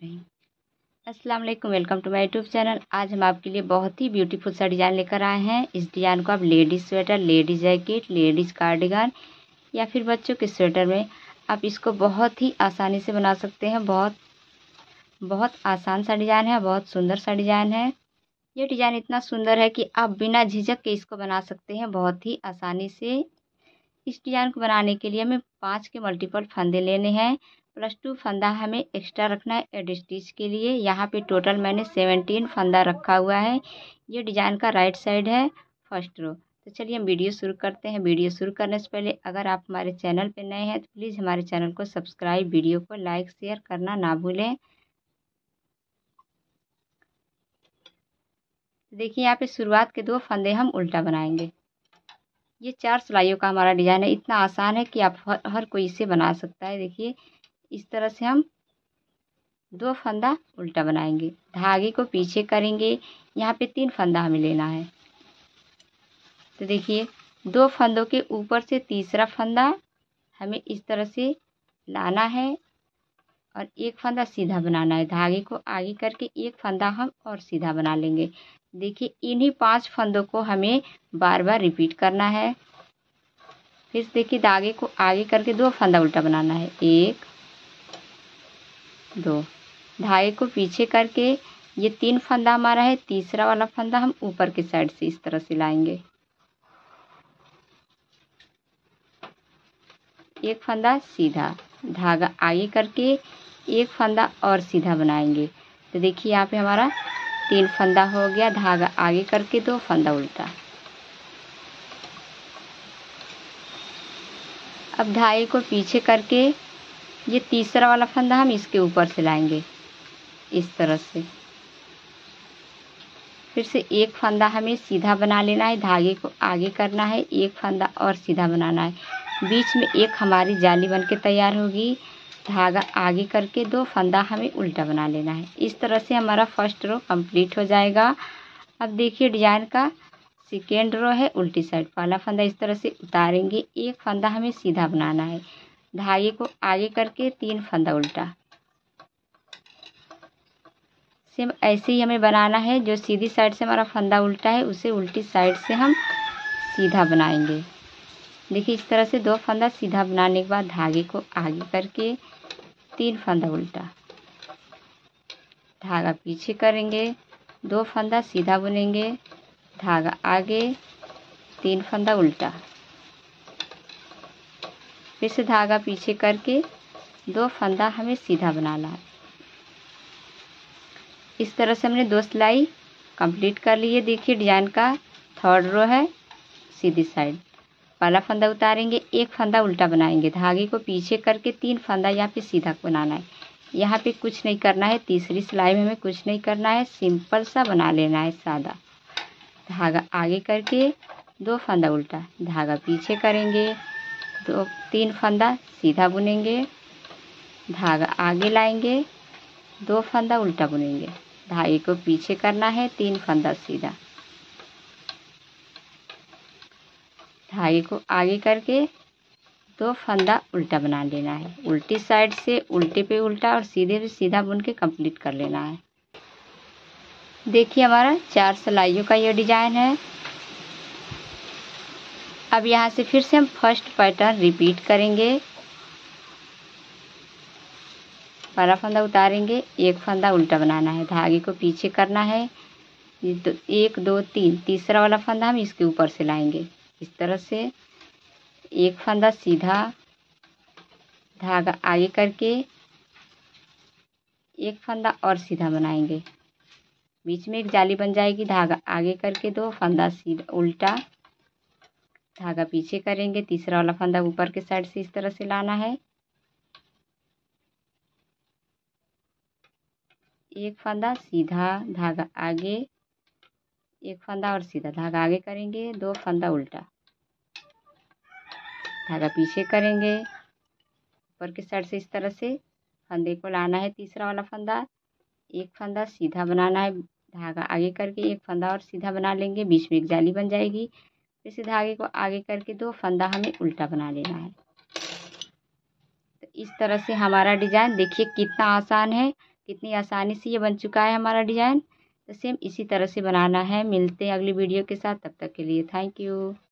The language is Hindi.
अस्सलाम वालेकुम, welcome to my YouTube channel. आज हम आपके लिए बहुत ही ब्यूटीफुल सा डिज़ाइन लेकर आए हैं। इस डिज़ाइन को आप ladies sweater, ladies jacket, ladies cardigan या फिर बच्चों के स्वेटर में आप इसको बहुत ही आसानी से बना सकते हैं। बहुत आसान सा डिज़ाइन है, बहुत सुंदर सा डिज़ाइन है। ये डिज़ाइन इतना सुंदर है कि आप बिना झिझक के इसको बना सकते हैं बहुत ही आसानी से। इस डिज़ाइन को बनाने के लिए हमें 5 के मल्टीपल फंदे लेने हैं, प्लस 2 फंदा हमें एक्स्ट्रा रखना है एड स्टिच के लिए। यहाँ पे टोटल मैंने 17 फंदा रखा हुआ है। ये डिज़ाइन का राइट साइड है, फर्स्ट रो। तो चलिए हम वीडियो शुरू करते हैं। वीडियो शुरू करने से पहले अगर आप हमारे चैनल पर नए हैं तो प्लीज़ हमारे चैनल को सब्सक्राइब, वीडियो को लाइक शेयर करना ना भूलें। देखिए यहाँ पे शुरुआत के 2 फंदे हम उल्टा बनाएंगे। ये 4 सिलाइयों का हमारा डिज़ाइन है। इतना आसान है कि आप हर कोई इसे बना सकता है। देखिए इस तरह से हम 2 फंदा उल्टा बनाएंगे, धागे को पीछे करेंगे। यहाँ पे 3 फंदा हमें लेना है। तो देखिए 2 फंदों के ऊपर से तीसरा फंदा हमें इस तरह से लाना है और एक फंदा सीधा बनाना है। धागे को आगे करके एक फंदा हम और सीधा बना लेंगे। देखिए इन्हीं 5 फंदों को हमें बार बार रिपीट करना है। फिर देखिए धागे को आगे करके 2 फंदा उल्टा बनाना है, 1 2। धागे को पीछे करके ये 3 फंदा हमारा है। तीसरा वाला फंदा हम ऊपर के साइड से इस तरह से लाएंगे, एक फंदा सीधा, धागा आगे करके एक फंदा और सीधा बनाएंगे। तो देखिए यहाँ पे हमारा 3 फंदा हो गया, धागा आगे करके 2 फंदा उल्टा। अब धागे को पीछे करके ये तीसरा वाला फंदा हम इसके ऊपर से लाएंगे इस तरह से। फिर से एक फंदा हमें सीधा बना लेना है, धागे को आगे करना है, एक फंदा और सीधा बनाना है। बीच में एक हमारी जाली बन के तैयार होगी। धागा आगे करके 2 फंदा हमें उल्टा बना लेना है। इस तरह से हमारा फर्स्ट रो कंप्लीट हो जाएगा। अब देखिए डिजाइन का सेकेंड रो है, उल्टी साइड। पहला फंदा इस तरह से उतारेंगे, एक फंदा हमें सीधा बनाना है, धागे को आगे करके 3 फंदा उल्टा। सेम ऐसे ही हमें बनाना है। जो सीधी साइड से हमारा फंदा उल्टा है उसे उल्टी साइड से हम सीधा बनाएंगे। देखिए इस तरह से 2 फंदा सीधा बनाने के बाद धागे को आगे करके 3 फंदा उल्टा, धागा पीछे करेंगे, 2 फंदा सीधा बुनेंगे, धागा आगे, 3 फंदा उल्टा। फिर से धागा पीछे करके 2 फंदा हमें सीधा बनाना है। इस तरह से हमने 2 सिलाई कंप्लीट कर ली है। देखिए डिजाइन का थर्ड रो है, सीधी साइड। पहला फंदा उतारेंगे, एक फंदा उल्टा बनाएंगे, धागे को पीछे करके 3 फंदा यहाँ पे सीधा बनाना है। यहाँ पे कुछ नहीं करना है, तीसरी सिलाई में हमें कुछ नहीं करना है, सिंपल सा बना लेना है, सादा। धागा आगे करके 2 फंदा उल्टा, धागा पीछे करेंगे, 3 फंदा सीधा बुनेंगे, धागा आगे लाएंगे, 2 फंदा उल्टा बुनेंगे, धागे को पीछे करना है, 3 फंदा सीधा, धागे को आगे करके 2 फंदा उल्टा बना लेना है। उल्टी साइड से उल्टे पे उल्टा और सीधे पे सीधा बुन के कंप्लीट कर लेना है। देखिए हमारा 4 सिलाइयों का यह डिजाइन है। अब यहाँ से फिर से हम फर्स्ट पैटर्न रिपीट करेंगे। पहला फंदा उतारेंगे, एक फंदा उल्टा बनाना है, धागे को पीछे करना है, 1 2 3। तीसरा वाला फंदा हम इसके ऊपर से लाएंगे इस तरह से, एक फंदा सीधा, धागा आगे करके एक फंदा और सीधा बनाएंगे, बीच में एक जाली बन जाएगी, धागा आगे करके 2 फंदा सीधा उल्टा, धागा पीछे करेंगे, तीसरा वाला फंदा ऊपर के साइड से इस तरह से लाना है, एक फंदा सीधा, धागा आगे, एक फंदा और सीधा, धागा आगे करेंगे, 2 फंदा उल्टा, धागा पीछे करेंगे, ऊपर के साइड से इस तरह से फंदे को लाना है, तीसरा वाला फंदा, एक फंदा सीधा बनाना है, धागा आगे करके एक फंदा और सीधा बना लेंगे, बीच में एक जाली बन जाएगी। फिर से धागे को आगे करके 2 फंदा हमें उल्टा बना लेना है। तो इस तरह से हमारा डिजाइन देखिए कितना आसान है। कितनी आसानी से ये बन चुका है हमारा डिज़ाइन। तो सेम इसी तरह से बनाना है। मिलते हैं अगली वीडियो के साथ, तब तक के लिए थैंक यू।